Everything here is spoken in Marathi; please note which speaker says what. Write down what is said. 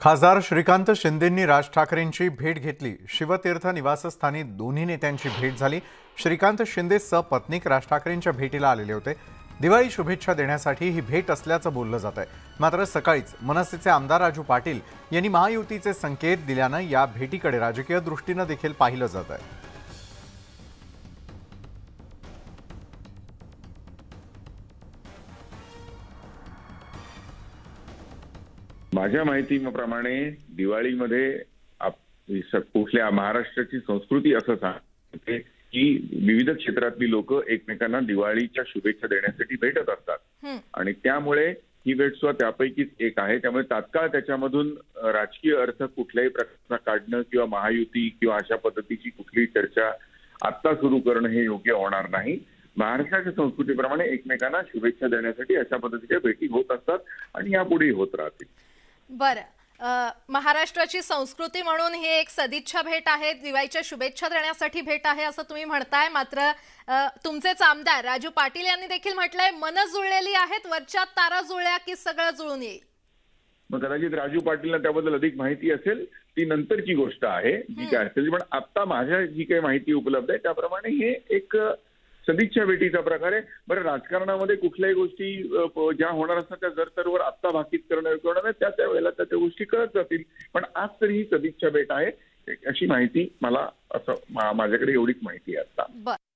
Speaker 1: खासदार श्रीकांत शिंदेंनी राज ठाकरेंची भेट घेतली। शिवतीर्थ निवासस्थानी दोन्ही नेत्यांची भेट झाली। श्रीकांत शिंदे सपत्नीक राज ठाकरेंच्या भेटीला आलेले होते। दिवाळी शुभेच्छा देण्यासाठी ही भेट असल्याचं बोललं जात आहे। मात्र सकाळीच मनसेचे आमदार राजू पाटील यांनी महायुतीचे संकेत दिल्यानं या भेटीकडे राजकीय दृष्टीने देखील पाहिलं जात आहे।
Speaker 2: माझ्या माहितीप्रमाणे दिवाळीमध्ये कुठल्या महाराष्ट्राची संस्कृती असं सांगते की विविध क्षेत्रातली लोक एकमेकांना दिवाळीच्या शुभेच्छा देण्यासाठी भेटत असतात आणि त्यामुळे ही भेट सुद्धा त्यापैकीच एक आहे। त्यामुळे तात्काळ त्याच्यामधून राजकीय अर्थ कुठल्याही प्रकारचा काढणं किंवा महायुती किंवा अशा पद्धतीची कुठलीही चर्चा आता सुरू करणं हे योग्य होणार नाही। महाराष्ट्राच्या संस्कृतीप्रमाणे एकमेकांना शुभेच्छा देण्यासाठी अशा पद्धतीच्या भेटी होत असतात आणि यापुढे होत राहतील।
Speaker 3: बरं, महाराष्ट्राची संस्कृती म्हणून ही एक सदिच्छा भेट आहे, दिवाळीच्या शुभेच्छा देण्यासाठी भेट आहे असं तुम्ही म्हणताय। मात्र तुमचेच आमदार राजू पाटील यांनी देखील म्हटलंय मन जुळलेली आहेत, वरच्या तारा जुळल्या की सगळं जुळून येईल।
Speaker 2: मग कदाचित राजू पाटीलला त्याबद्दल अधिक माहिती असेल, ती नंतरची गोष्ट आहे जी काय असेल। पण आता माझ्या जी काही माहिती उपलब्ध आहे त्याप्रमाणे हे एक सदिच्छा भेटीचा प्रकार आहे। बरं, राजकारणामध्ये कुठल्याही गोष्टी ज्या होणार असतात त्या जर आत्ता भाकीत करणं त्या वेळेला त्या गोष्टी कळत जातील। पण आज तरी ही सदिच्छा भेट आहे अशी माहिती मला, असं माझ्याकडे एवढीच माहिती आहे आता।